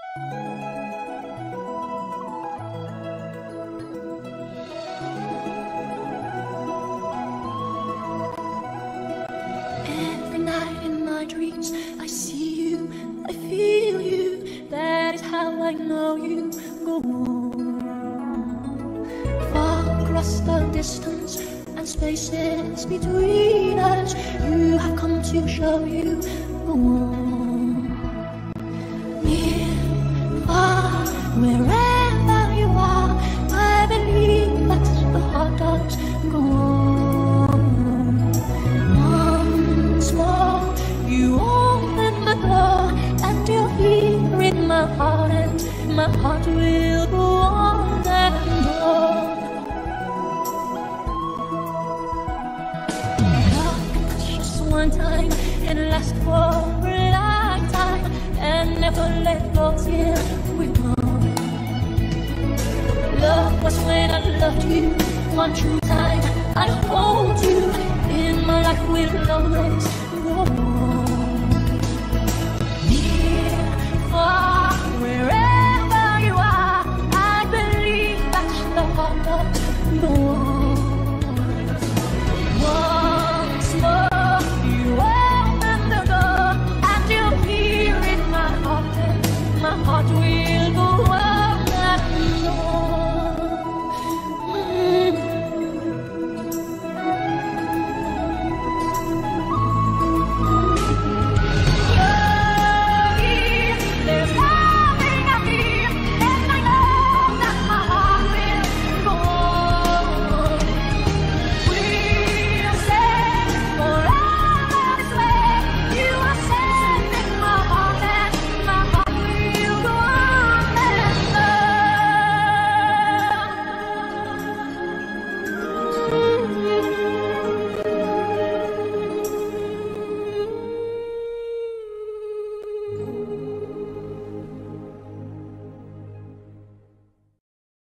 Every night in my dreams I see you, I feel you. That is how I know you. Go on. Far across the distance and spaces between us, you have come to show you. Go on. Near, far, wherever you are, I believe that the heart does go on. Once more, you open the door, and you're here in my heart, and my heart will go on and on. Love just one time and last for a lifetime, and never let go till we're gone. Love was when I loved you one true time. I hold you in my life will always